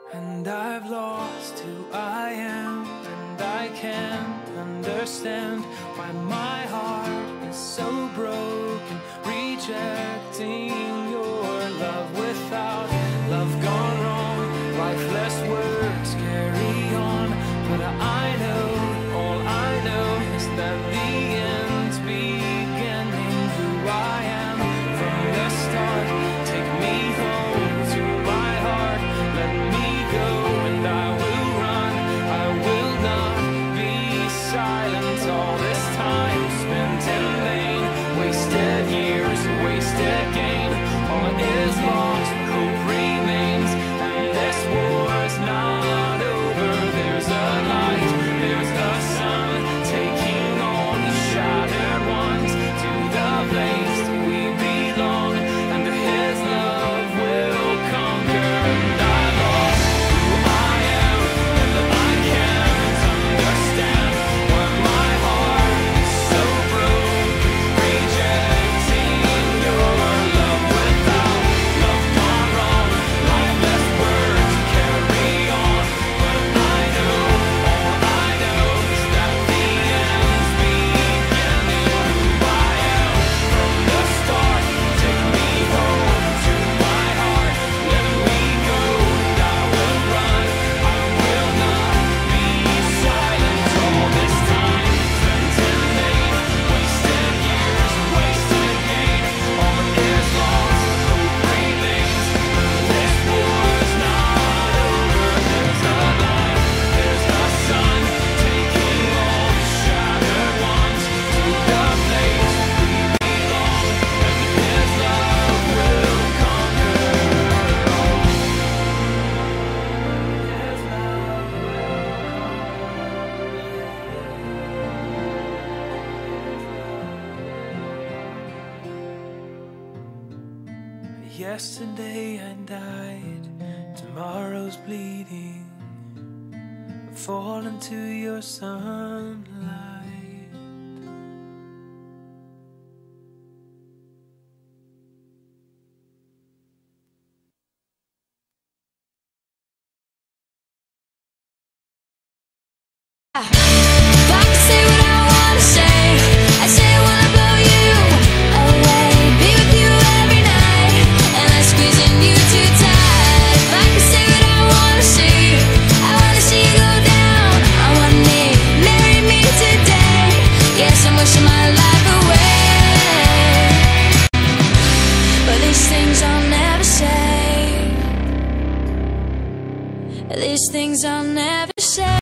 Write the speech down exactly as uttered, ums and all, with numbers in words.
And I've lost who I am, and I can't understand why my heart is so broken, rejecting your love. Without love gone wrong, lifeless words carry on. But I know, all I know is that the end's beginning. Who I am from the start, take me home to my heart, let me go, and I will run, I will not be silent. All this time spent in vain, wasted years, wasted gain. All is lost, hope remains, and this war's not over. There's a light, there's the sun, taking all these shattered ones to the place we belong, and his love will conquer. And I lost who I am, and I can't understand why my heart is so broken, rejecting your love. Without love gone wrong, lifeless words carry on. But I know, all I know is that the end's beginning. Who I am from the start, take me home to my heart, let me go, and I will run, I will not be silent. All this time spent in vain, wasted years, wasted gain. All is lost, hope remains, this war's not over. There's a light, there's a sun, taking all the shattered ones to the place we belong, and his love will conquer all. His love will conquer. Yesterday I died, tomorrow's bleeding. Fall into your sunlight. If I could say what I wanna say, I'd say I wanna blow you away, be with you every night, and I'm squeezing you too tight. If I could say what I wanna say, I wanna see you go down on one knee, marry me today. Yes, I'm wishing my life away, but these things I'll never say. These things I'll never say.